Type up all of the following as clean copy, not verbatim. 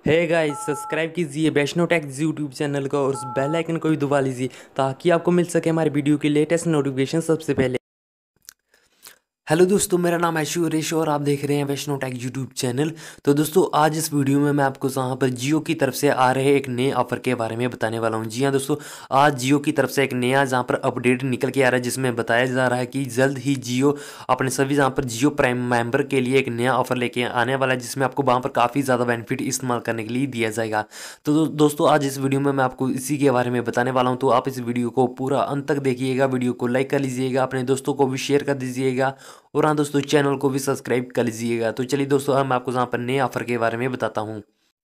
Hey guys, subscribe कीजिए Vaishno takes YouTube channel को और उस बेल आइकन को भी दबा लीजिए ताकि आपको मिल सके हमारे वीडियो की लेटेस्ट नोटिफिकेशन सबसे पहले। हेलो दोस्तों, मेरा नाम है सुरेश और आप देख रहे हैं वैष्णो टेक यूट्यूब चैनल। तो दोस्तों, आज इस वीडियो में मैं आपको यहाँ पर जियो की तरफ से आ रहे एक नए ऑफर के बारे में बताने वाला हूँ। जी हाँ दोस्तों, आज जियो की तरफ से एक नया जहाँ पर अपडेट निकल के आ रहा है जिसमें बताया जा रहा है कि जल्द ही जियो अपने सभी जहाँ पर जियो प्राइम मेंबर के लिए एक नया ऑफर लेके आने वाला है जिसमें आपको वहाँ पर काफ़ी ज़्यादा बेनिफिट इस्तेमाल करने के लिए दिया जाएगा। तो दोस्तों, आज इस वीडियो में मैं आपको इसी के बारे में बताने वाला हूँ। तो आप इस वीडियो को पूरा अंत तक देखिएगा, वीडियो को लाइक कर लीजिएगा, अपने दोस्तों को भी शेयर कर दीजिएगा और हाँ दोस्तों, चैनल को भी सब्सक्राइब कर लीजिएगा। तो चलिए दोस्तों, अब मैं आपको यहाँ पर नए ऑफर के बारे में बताता हूँ।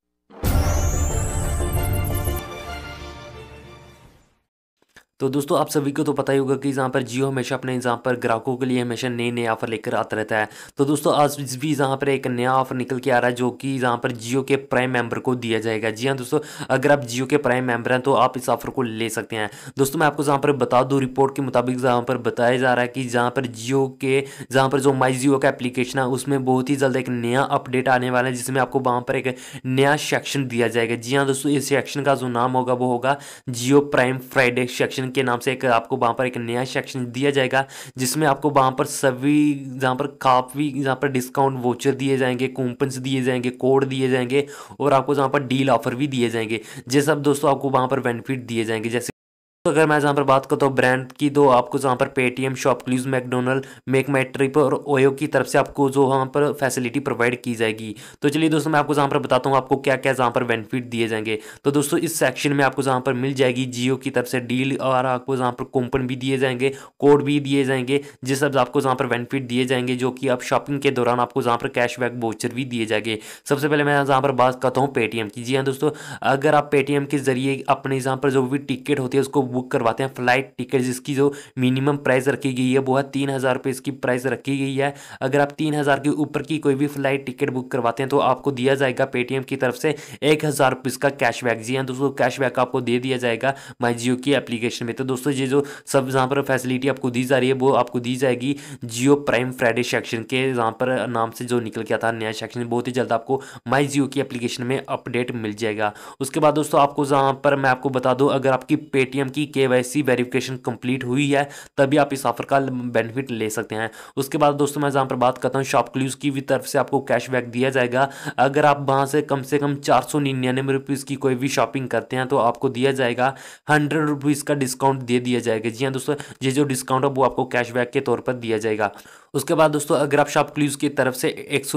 तो दोस्तों, आप सभी को तो पता ही होगा कि जहाँ पर जियो हमेशा अपने जहाँ पर ग्राहकों के लिए हमेशा नए नए ऑफर लेकर आता रहता है। तो दोस्तों, आज भी जहाँ पर एक नया ऑफर निकल के आ रहा है जो कि जहाँ पर जियो के प्राइम मेंबर को दिया जाएगा। जी हाँ दोस्तों, अगर आप जियो के प्राइम मेंबर हैं तो आप इस ऑफर को ले सकते हैं। दोस्तों, मैं आपको जहाँ पर बता दूँ, रिपोर्ट के मुताबिक जहाँ पर बताया जा रहा है कि जहाँ पर जियो के जहाँ पर जो माई जियो का एप्लीकेशन है उसमें बहुत ही जल्द एक नया अपडेट आने वाला है जिसमें आपको वहाँ पर एक नया सेक्शन दिया जाएगा। जी हाँ दोस्तों, इस सेक्शन का जो नाम होगा वो होगा जियो प्राइम फ्राइडे सेक्शन के नाम से। एक आपको वहाँ पर एक नया सेक्शन दिया जाएगा जिसमें आपको वहाँ पर सभी जहाँ पर काफ़ी जहाँ पर डिस्काउंट वोचर दिए जाएंगे, कूपन्स दिए जाएंगे, कोड दिए जाएंगे और आपको जहाँ पर डील ऑफर भी दिए जाएंगे। ये सब दोस्तों आपको वहाँ पर बेनिफिट दिए जाएंगे। जैसे तो अगर मैं जहाँ पर बात करता हूँ ब्रांड की, तो आपको जहाँ पर Paytm, ShopClues, McDonald, make my trip और ओयो की तरफ से आपको जो वहाँ पर फैसिलिटी प्रोवाइड की जाएगी। तो चलिए दोस्तों, मैं आपको जहाँ पर बताता हूँ आपको क्या क्या जहाँ पर बेनिफिट दिए जाएंगे। तो दोस्तों, इस सेक्शन में आपको जहाँ पर मिल जाएगी जियो की तरफ से डील और आपको जहाँ पर कूपन भी दिए जाएंगे, कोड भी दिए जाएंगे, ये सब आपको जहाँ पर बेनिफिट दिए जाएंगे जो कि आप शॉपिंग के दौरान आपको जहाँ पर कैशबैक वोचर भी दिए जाएंगे। सबसे पहले मैं जहाँ पर बात करता हूँ पेटीएम की। जी हाँ दोस्तों, अगर आप पेटीएम के जरिए अपने जहाँ पर जो भी टिकट होती है उसको बुक करवाते हैं, फ्लाइट टिकट जिसकी जो मिनिमम प्राइस रखी गई है वो है 3,000 रुपये इसकी प्राइस रखी गई है। अगर आप 3,000 के ऊपर की कोई भी फ्लाइट टिकट बुक करवाते हैं तो आपको दिया जाएगा पेटीएम की तरफ से 1,000 रुपये का कैशबैक। जी हाँ दोस्तों, कैशबैक आपको दे दिया जाएगा माई जियो की एप्लीकेशन में। तो दोस्तों, ये जो सब जहाँ पर फैसिलिटी आपको दी जा रही है वो आपको दी जाएगी जियो प्राइम फ्राइडे सेक्शन के जहाँ पर नाम से जो निकल के आता है नया सेक्शन। बहुत ही जल्द आपको माई जियो की एप्लीकेशन में अपडेट मिल जाएगा। उसके बाद दोस्तों, आपको जहाँ पर मैं आपको बता दूं, अगर आपकी पेटीएम की केवाईसी वेरिफिकेशन कंप्लीट हुई है तभी आप इस ऑफर का बेनिफिट ले सकते हैं। उसके बाद दोस्तों, मैं जहाँ पर बात करता हूँ शॉपक्लूज की भी तरफ से आपको कैशबैक दिया जाएगा। अगर आप वहाँ से कम 499 रुपीज़ की कोई भी शॉपिंग करते हैं तो आपको दिया जाएगा 100 रुपीज़ का डिस्काउंट दे दिया जाएगा। जी हाँ दोस्तों, ये जो डिस्काउंट है वो आपको कैशबैक के तौर पर दिया जाएगा। उसके बाद दोस्तों, अगर आप शॉपक्लूज की तरफ से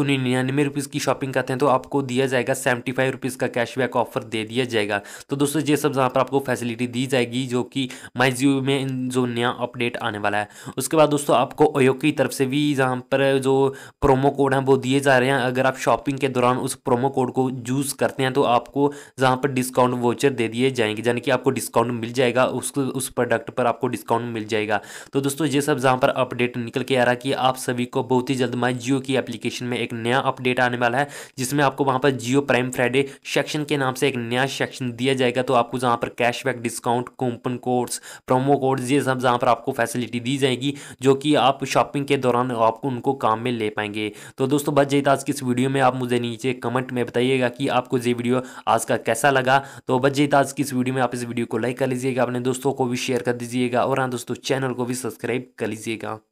199 रुपीज़ की शॉपिंग करते हैं तो आपको दिया जाएगा 75 रुपीज़ का कैशबैक ऑफर दे दिया जाएगा। तो दोस्तों, ये सब जहाँ पर आपको फैसिलिटी दी जाएगी जो कि माई जियो में जो नया अपडेट आने वाला है। उसके बाद दोस्तों, आपको ओयो की तरफ से भी जहाँ पर जो प्रोमो कोड हैं वो दिए जा रहे हैं। अगर आप शॉपिंग के दौरान उस प्रोमो कोड को यूज़ करते हैं तो आपको जहाँ पर डिस्काउंट वोचर दे दिए जाएंगे, यानी कि आपको डिस्काउंट मिल जाएगा, उस प्रोडक्ट पर आपको डिस्काउंट मिल जाएगा। तो दोस्तों, ये सब जहाँ पर अपडेट निकल के आ रहा है कि आप सभी को बहुत ही जल्द माई जियो की एप्लीकेशन में एक नया अपडेट आने वाला है जिसमें आपको वहाँ पर जियो प्राइम फ्राइडे सेक्शन के नाम से एक नया सेक्शन दिया जाएगा। तो आपको जहाँ पर cashback, discount, coupon codes, promo codes, ये सब जहाँ पर आपको फैसिलिटी दी जाएगी जो कि आप शॉपिंग के दौरान आपको उनको काम में ले पाएंगे। तो दोस्तों, बस यही था आज की इस वीडियो में। आप मुझे नीचे कमेंट में बताइएगा कि आपको ये वीडियो आज का कैसा लगा। तो बस यही था आज की इस वीडियो में। आप इस वीडियो को लाइक कर लीजिएगा, अपने दोस्तों को भी शेयर कर दीजिएगा और हाँ दोस्तों, चैनल को भी सब्सक्राइब कर लीजिएगा।